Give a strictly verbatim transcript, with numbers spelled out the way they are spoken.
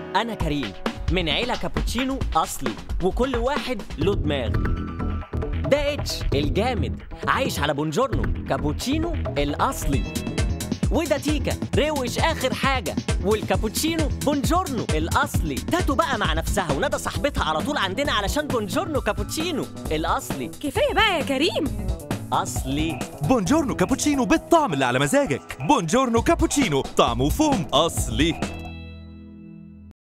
أنا كريم من عيلة كابوتشينو أصلي، وكل واحد له دماغ. ده اتش الجامد عايش على بونجورنو كابوتشينو الأصلي، وده تيكا روش آخر حاجة، والكابوتشينو بونجورنو الأصلي. تاتو بقى مع نفسها وندى صاحبتها على طول عندنا علشان بونجورنو كابوتشينو الأصلي. كفاية بقى يا كريم. أصلي. بونجورنو كابوتشينو بالطعم اللي على مزاجك. بونجورنو كابوتشينو طعمه فوم أصلي.